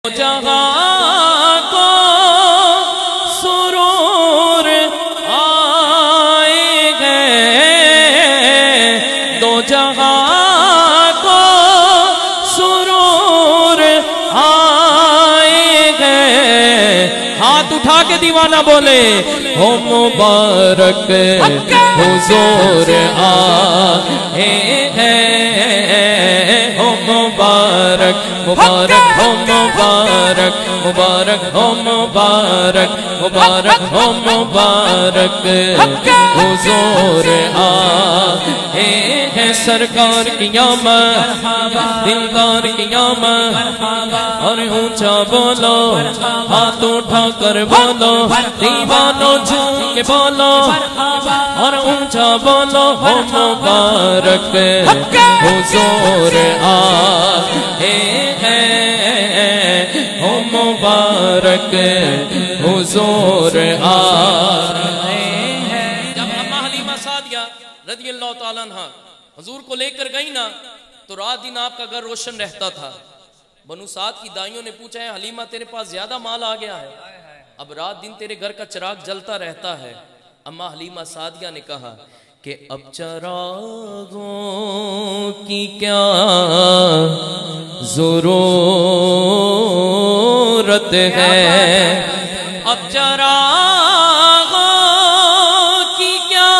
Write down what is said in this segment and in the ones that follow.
جہاں کو سرور آئے گئے، دو جہاں کو سرور آئے گئے۔ ہاتھ اٹھا کے دیوانہ بولے، ہو مبارک حضور آئے ہیں، ہو مبارک مبارک ہو مبارک مبارک ہو مبارک مبارک ہو مبارک حضور آئے ہیں۔ سرکار کی آمد، دلدار کی آمد، اور اونچا بولو، ہاتھ اٹھا کر بولو، دیوانوں جھوم کے بولو، اور اونچا بولو، ہو مبارک حضور آئے ہیں، ہو مبارک حضور آئے ہیں۔ جب اماں حلیمہ سعدیہ رضی اللہ تعالیٰ عنہ حضور کو لے کر گئی نا، تو رات دن آپ کا گھر روشن رہتا تھا۔ بنو سعد کی دائیوں نے پوچھا ہے، حلیمہ تیرے پاس زیادہ مال آ گیا ہے، اب رات دن تیرے گھر کا چراغ جلتا رہتا ہے۔ اماں حلیمہ سعدیہ نے کہا کہ اب چراغوں کی کیا ضرورت ہے، اب چراغوں کی کیا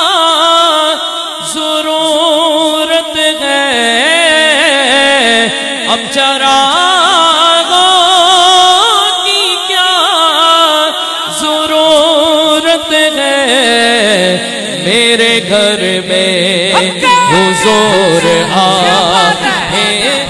ضرورت ہے، اب چراغوں کی کیا ضرورت ہے، میرے گھر میں حضور آئے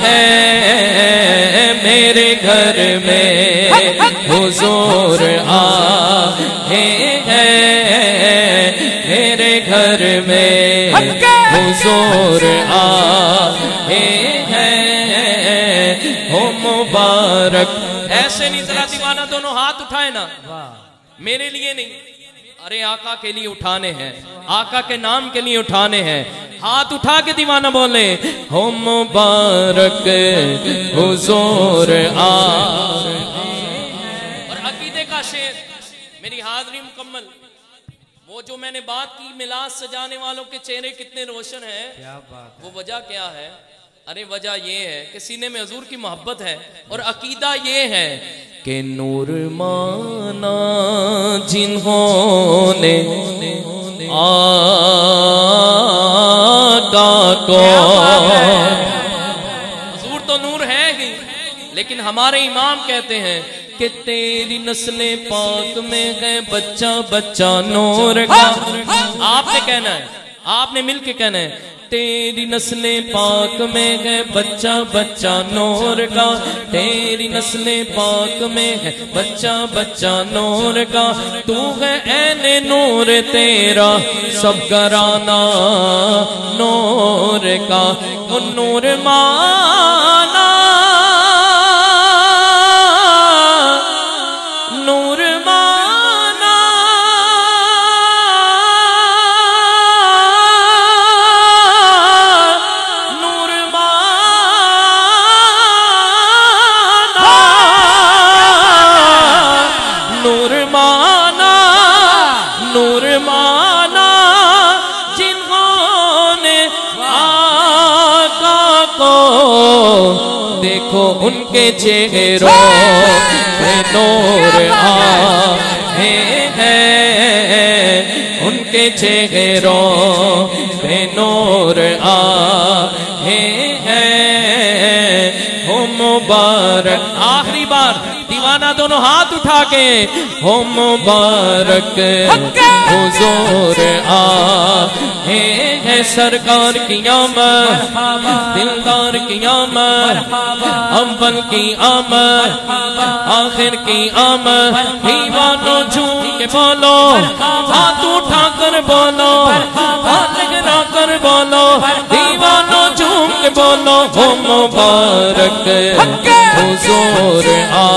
ہیں، میرے گھر میں حضور آئے ہیں، میرے گھر میں حضور آئے ہیں، ہو مبارک۔ ایسے نہیں ذرا دیوانہ دونوں ہاتھ اٹھائے نا، میرے لیے نہیں، ارے آقا کے لیے اٹھانے ہیں، آقا کے نام کے لیے اٹھانے ہیں۔ ہاتھ اٹھا کے دیوانہ بولے، ہو مبارک حضور آئے۔ اور عقیدے کا شعر، میری حاضری مکمل، وہ جو میں نے بات کی میلاد سجانے والوں کے چہرے کتنے روشن ہیں، وہ وجہ کیا ہے؟ ارے وجہ یہ ہے کہ سینے میں حضور کی محبت ہے، اور عقیدہ یہ ہے کہ نور مانا جنہوں نے آقا کو، حضور تو نور ہے ہی، لیکن ہمارے امام کہتے ہیں کہ تیری نسل پاک میں ہے بچہ بچہ نور کا۔ آپ نے کہنا ہے، آپ نے مل کے کہنا ہے، تیری نسل پاک میں ہے بچہ بچہ نور کا، تیری نسل پاک میں ہے بچہ بچہ نور کا، تو ہے عین نور تیرا سب گرانا نور کا، وہ نور مانا نور مانا نور مانا نور مانا نور مانا جنہوں نے آقا کو، دیکھو ان کے چہروں پہ نور آئے ہیں، ان کے چہروں پہ نور آئے ہیں، ہو مبارک۔ آخری بار دیوانہ دونوں ہاتھ اٹھا کے، ہو مبارک حضور آئے ہیں۔ سرکار کی آمد، دلدار کی آمد، اول کی آمد، آخر کی آمد، دیوانوں جھوم کے بولو، ہاتھ اٹھا کر بولو، ہاتھ گرا کر بولو، دیوانوں جھوم کے بولو، ہو مبارک حضور آئے